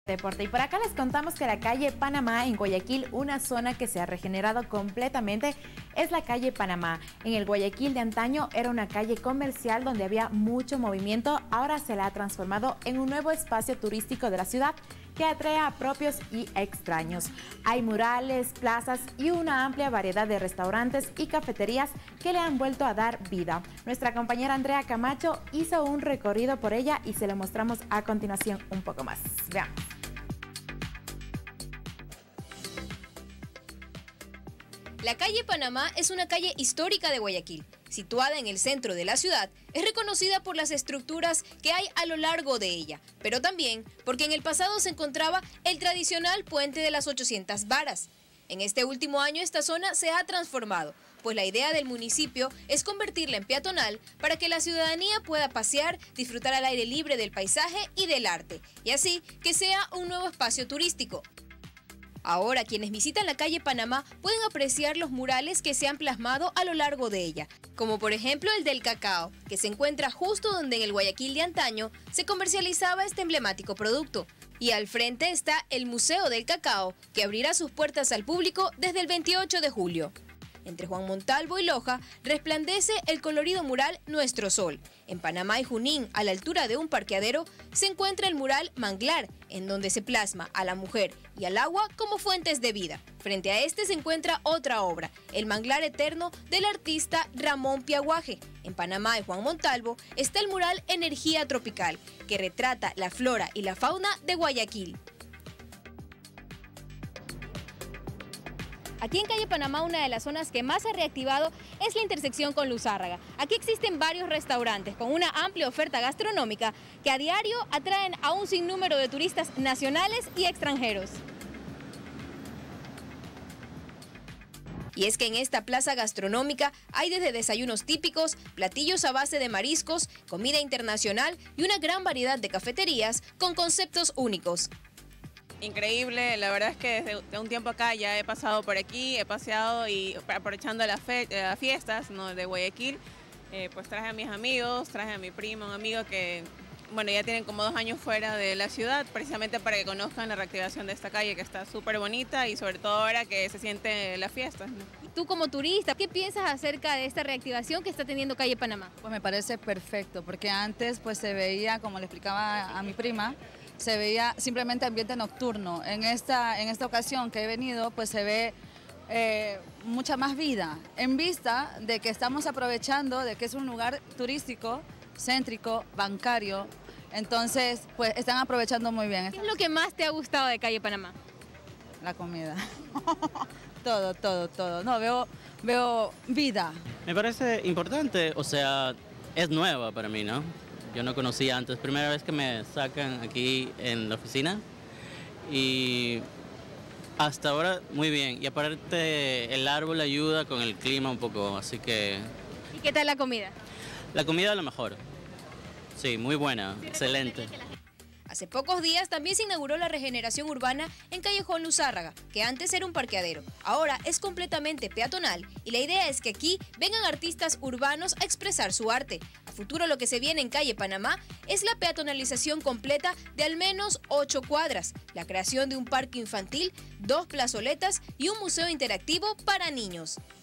Deporte. Y por acá les contamos que la calle Panamá en Guayaquil, una zona que se ha regenerado completamente, es la calle Panamá. En el Guayaquil de antaño era una calle comercial donde había mucho movimiento, ahora se la ha transformado en un nuevo espacio turístico de la ciudad que atrae a propios y extraños. Hay murales, plazas y una amplia variedad de restaurantes y cafeterías que le han vuelto a dar vida. Nuestra compañera Andrea Camacho hizo un recorrido por ella y se lo mostramos a continuación un poco más. Veamos. La calle Panamá es una calle histórica de Guayaquil. Situada en el centro de la ciudad, es reconocida por las estructuras que hay a lo largo de ella, pero también porque en el pasado se encontraba el tradicional puente de las 800 varas. En este último año esta zona se ha transformado, pues la idea del municipio es convertirla en peatonal para que la ciudadanía pueda pasear, disfrutar al aire libre del paisaje y del arte, y así que sea un nuevo espacio turístico. Ahora, quienes visitan la calle Panamá pueden apreciar los murales que se han plasmado a lo largo de ella, como por ejemplo el del cacao, que se encuentra justo donde en el Guayaquil de antaño se comercializaba este emblemático producto. Y al frente está el Museo del Cacao, que abrirá sus puertas al público desde el 28 de julio. Entre Juan Montalvo y Loja resplandece el colorido mural Nuestro Sol. En Panamá y Junín, a la altura de un parqueadero, se encuentra el mural Manglar, en donde se plasma a la mujer y al agua como fuentes de vida. Frente a este se encuentra otra obra, El Manglar Eterno, del artista Ramón Piaguaje. En Panamá y Juan Montalvo está el mural Energía Tropical, que retrata la flora y la fauna de Guayaquil. Aquí en calle Panamá, una de las zonas que más se ha reactivado es la intersección con Luzárraga. Aquí existen varios restaurantes con una amplia oferta gastronómica que a diario atraen a un sinnúmero de turistas nacionales y extranjeros. Y es que en esta plaza gastronómica hay desde desayunos típicos, platillos a base de mariscos, comida internacional y una gran variedad de cafeterías con conceptos únicos. Increíble, la verdad es que desde un tiempo acá ya he pasado por aquí, he paseado y aprovechando las fiestas, ¿no?, de Guayaquil, pues traje a mis amigos, traje a mi primo, un amigo que, bueno, ya tienen como 2 años fuera de la ciudad, precisamente para que conozcan la reactivación de esta calle que está súper bonita y sobre todo ahora que se siente las fiestas, ¿no? Y tú como turista, ¿qué piensas acerca de esta reactivación que está teniendo calle Panamá? Pues me parece perfecto, porque antes pues se veía, como le explicaba a mi prima, se veía simplemente ambiente nocturno. En esta ocasión que he venido, pues se ve mucha más vida, en vista de que estamos aprovechando de que es un lugar turístico, céntrico, bancario, entonces pues están aprovechando muy bien. ¿Qué es lo que más te ha gustado de calle Panamá? La comida, todo, no, veo vida. Me parece importante, o sea, es nueva para mí, ¿no? Yo no conocía antes, primera vez que me sacan aquí en la oficina y hasta ahora muy bien. Y aparte el árbol ayuda con el clima un poco, así que... ¿Y qué tal la comida? La comida es lo mejor, sí, muy buena, excelente. Hace pocos días también se inauguró la regeneración urbana en Callejón Luzárraga, que antes era un parqueadero. Ahora es completamente peatonal y la idea es que aquí vengan artistas urbanos a expresar su arte. A futuro lo que se viene en calle Panamá es la peatonalización completa de al menos 8 cuadras, la creación de un parque infantil, 2 plazoletas y un museo interactivo para niños.